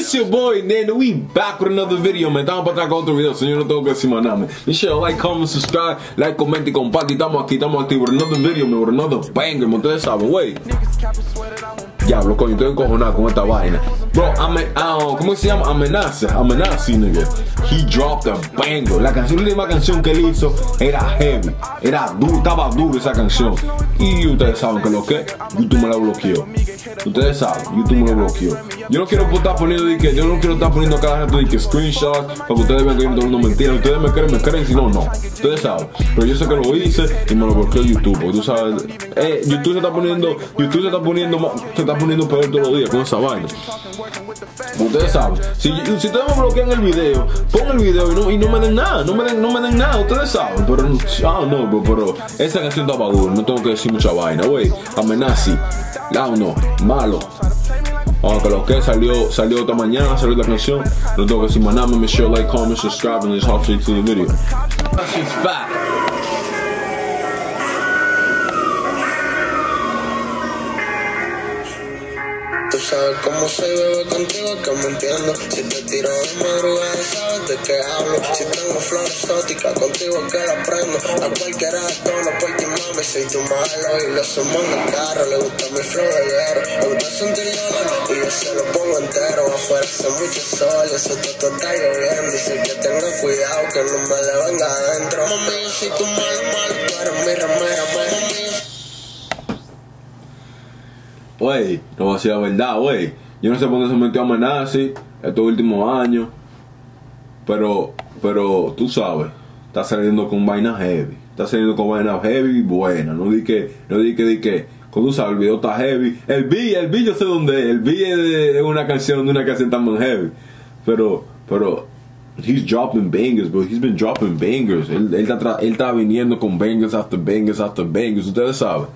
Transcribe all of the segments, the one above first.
It's your boy Nando. We back with another video, man. Estamos para atrás con otro video, señor. No tengo que decir más nada, man. Be sure to like, comment, subscribe, like, comenta y comparte. Estamos aquí por another video, man. Por another banger, man. Ustedes saben, wey. Diablo, coño, estoy encojonado con esta vaina. Bro, ¿cómo se llama? Amenazzy, nigga. He dropped a banger. La última canción que él hizo era heavy. Era duro, estaba duro esa canción. Y ustedes saben que lo que YouTube me la bloqueó. Ustedes saben, YouTube me lo bloqueó. Yo no quiero estar poniendo cada rato de que screenshots para que ustedes vean que yo no estoy hablando mentiras. Ustedes me creen, si no, no. Ustedes saben. Pero yo sé que lo hice y me lo bloqueó YouTube. Porque tú sabes, YouTube se está poniendo peor todos los días con esa vaina. Ustedes saben. Si ustedes me bloquean el video, pon el video y no me den nada. No me den nada, ustedes saben. Pero, pero esa canción estaba dura. No tengo que decir mucha vaina, wey. Amenazzy, Lyanno, MALO. Aunque lo que salió esta mañana, salió la canción. No tengo que decir más nada. Make sure like, comment, subscribe, and let's hop straight to the video. She's fat. Tú sabes cómo soy, bebé, contigo que me entiendo. Si te tiro de madrugada, sabes de qué hablo. Si tengo flor exótica, contigo que la prendo. A cualquiera de tono, porque mami, soy tu malo. Y lo sumo en el carro, le gusta mi flow de guerra. Le gusta sentir dolor y yo se lo pongo entero. Afuera hace mucho sol, eso todo está lloviendo. Dice que tenga cuidado, que no me le venga adentro. Mami, yo soy tu malo, tú eres mi remera, mami. Wey, no va a ser la verdad, wey. Yo no sé por qué se metió a Amenazzy estos últimos años. Pero tú sabes, está saliendo con vainas heavy. Está saliendo con vainas heavy y buenas. No di que. Cuando tú sabes, el video está heavy. El beat yo sé dónde es. El beat es de una canción tan heavy. Pero he's dropping bangers, bro. He's been dropping bangers. Él está viniendo con bangers after bangers after bangers. Ustedes saben.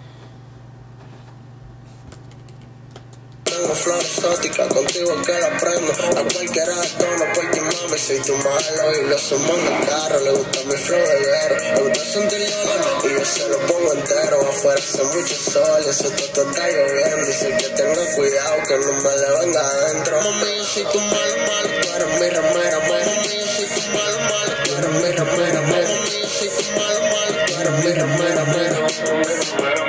Flor exótica, contigo que la prendo. A cualquiera de tono, porque mami, soy tu malo. Y lo sumo en el carro, le gusta mi flow de guerra. Le gusta sentir dolor y yo se lo pongo entero. Afuera hace mucho sol, eso todo está lloviendo. Dice que tenga cuidado, que no me le venga adentro. Mami, yo soy tu malo, tú eres mi remera, mami, yo soy tu malo, tú eres mi remera, mami, yo soy tu malo, tú eres mi remera, mami, yo soy tu malo,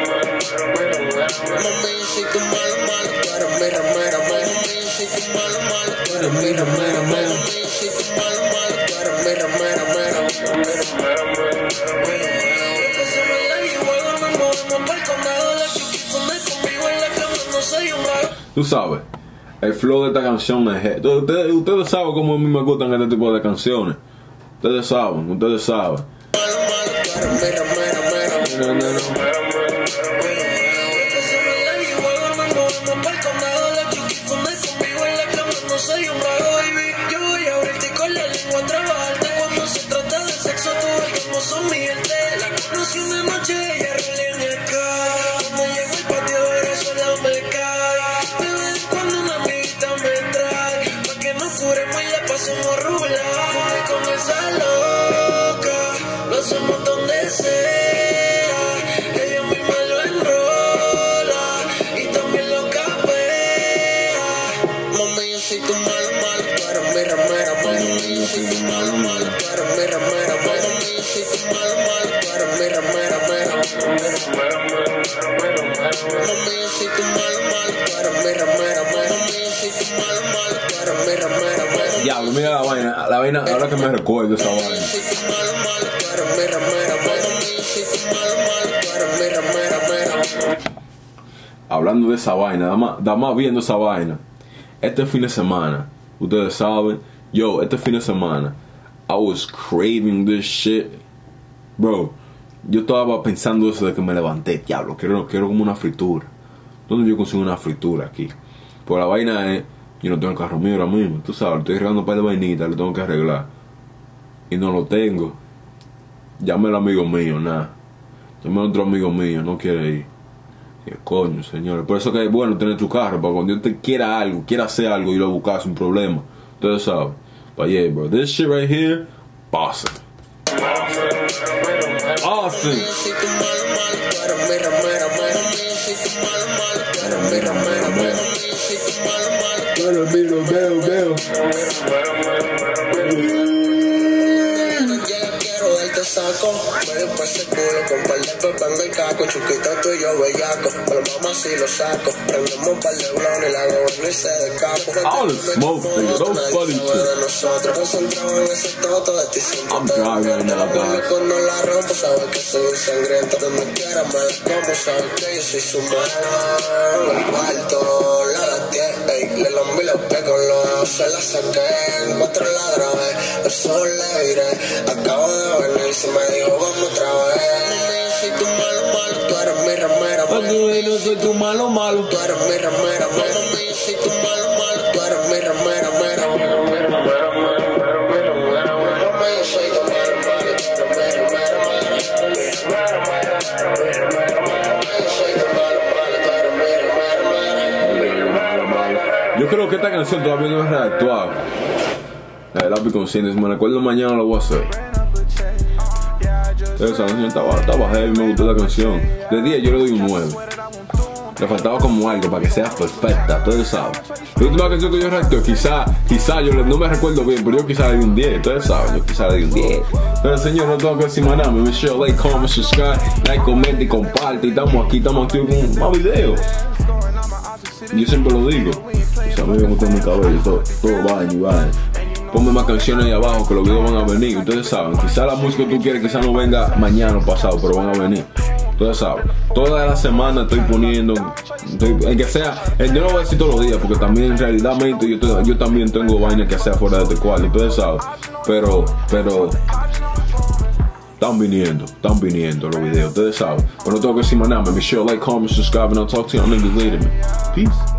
mi remera, mami, yo soy tu malo, tú eres mi remera, mami, yo soy tu malo, tú eres mi remera, Tú sabes, el flow de esta canción es... Ustedes saben cómo a mí me gustan este tipo de canciones. Ustedes saben. Soy un vago, baby. Yo voy a abrirte con la lengua a trabajarte. Cuando se trata de sexo, tú ves como son mi gente. La conocí una noche, ella rolé en el car. Cuando llego al patio, ella sola me cae. De vez en cuando una amiguita me trae. Pa' que nos curemos y la pasemos rula. Fumé con esa loca, lo hacemos donde sea. Ella misma lo enrola y también lo capea. Mami, yo soy tu malo, tú eres mi remera, mami, yo soy tu malo, tú eres mi remera, mami, yo soy tu malo, tú eres mi remera, mami, yo soy tu malo, tú eres mi remera, mami, yo soy tu malo, tú eres mi remera, mami. Diablo, mira la vaina, ahora que me recuerdo esa vaina. Yo soy tu malo, tú eres mi remera, mami, yo soy tu malo, tú eres mi remera, mami. Hablando de esa vaina, da más viendo esa vaina. Este fin de semana, ustedes saben, este fin de semana, I was craving this shit. Bro, yo estaba pensando eso de que me levanté. Diablo, quiero como una fritura. ¿Dónde yo consigo una fritura aquí? Pues la vaina es, yo no tengo el carro mío ahora mismo. Tú sabes, estoy arreglando un par de vainitas, lo tengo que arreglar. Y no lo tengo. Llame al amigo mío, nada. Llame a otro amigo mío, no quiere ir. ¿Qué coño, señores? Por eso que es bueno tener tu carro, para cuando yo te quiera hacer algo y lo buscar sin problema. Ustedes saben. But yeah, bro, this shit right here, awesome. Awesome. Pero veo. Con par de pepa en el caco, chiquito tú y yo bellaco. Pero mamá si lo saco. Prendemos un par de blones y la gobernadora se de capo. All the smoke, nigga. Those funny shit. Nosotros concentrados en ese toto de ti siempre. I'm driving right now, guys. Cuando la rompo, sabes que soy sangriento. Donde quiera me la como, sabes que yo soy su mano. El cuarto, la gasté, le lambí los pecos, los se la saqué. En 4 la grabé, eso le diré. Acabo de venir, se me dijo, vamos otra vez. Mami, yo soy tu malo, malo, tú eres mi ramera. Mami, yo soy tu malo, malo, tú eres mi ramera. Mami, yo soy tu malo, malo, tú eres mi ramera. Yo creo que esta canción todavía no es redactuada. La vi consciente, si me recuerdo mañana lo voy a hacer. Esa canción estaba heavy, me gustó la canción. De 10 yo le doy un 9. Le faltaba como algo para que sea perfecta, ustedes saben. La última canción que yo redacté, quizá yo no me recuerdo bien, pero yo quizá le di un 10, ustedes saben, yo quizá le di un 10. Pero señor, no tengo que decir más nada, me share, like, comment, subscribe, like, comenta y comparte. Y estamos activos con más videos. Yo siempre lo digo, o sea, a mí me gusta mi cabello, todo vaina. Ponme más canciones ahí abajo que los videos van a venir, ustedes saben. Quizá la música que tú quieres, quizá no venga mañana o pasado, pero van a venir. Ustedes saben, toda la semana estoy poniendo, en que sea, yo no voy a decir todos los días, porque también en realidad yo también tengo vainas que hacer fuera de este cuarto, ustedes saben. Pero están viniendo los videos, ustedes saben. Pero no tengo que decir más nada, me share, like, comment, subscribe, and I'll talk to you niggas later, man. Peace.